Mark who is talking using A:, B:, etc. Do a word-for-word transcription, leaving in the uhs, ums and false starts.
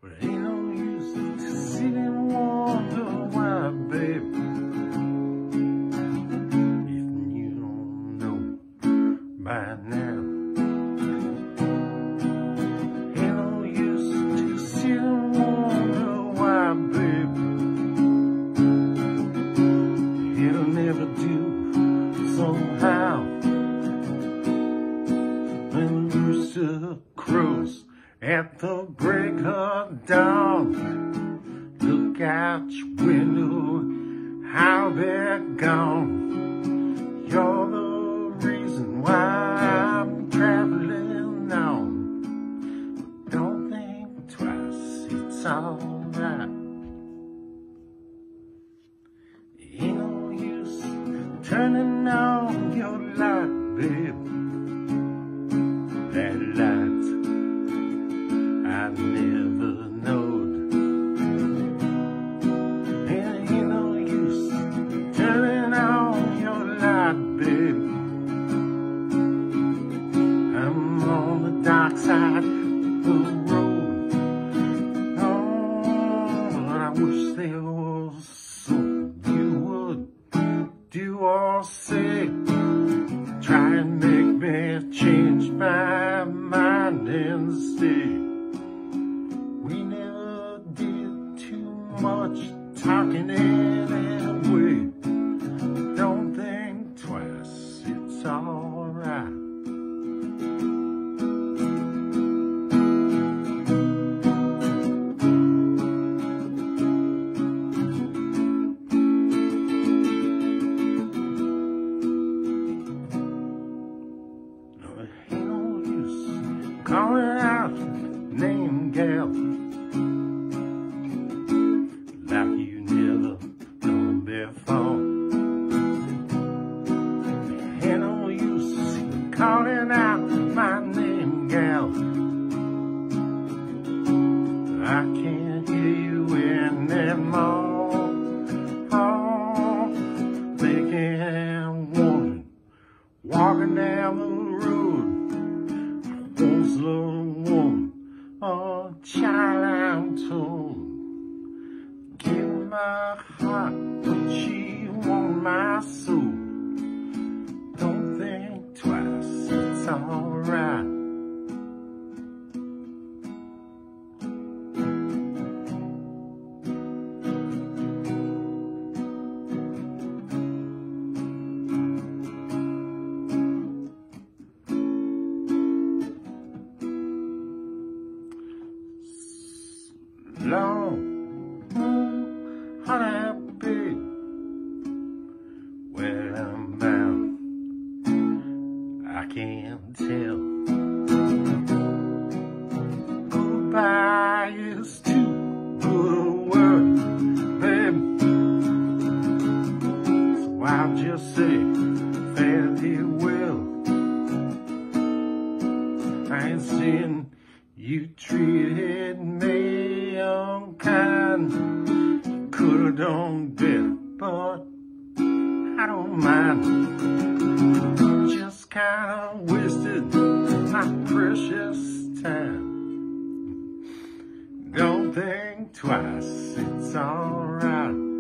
A: But ain't no use to sit and wonder why, babe. If you don't know by now, ain't no use to sit and wonder why, babe. It'll never do somehow. When the rooster crows at the break of dawn, look out your window, how they're gone. You're the reason why I'm traveling on. But don't think twice, it's alright. Ain't no use turning on your light, babe. That light I never knowed. And ain't no use turning on your light, babe. I'm on the dark side of the road. Oh, I wish there was something you would do or say. Try and make me change my mind and stay. We never did too much talking anyway. Don't think twice, it's alright. Ain't no use calling out name, gal, like you never done before. Ain't no use calling out my name, gal. I can't hear you anymore. Oh, thinking, wondering, walking down the road. Once a woman, oh child, I'm told. Give my heart, but she want my soul. Don't think twice, it's alright. Long, unhappy, where I'm bound, I can't tell. Goodbye is too good a word, babe. So I'll just say farewell. I ain't seen you treated me unkind. Could've done better, but I don't mind. Just kinda wasted my precious time. Don't think twice, it's alright.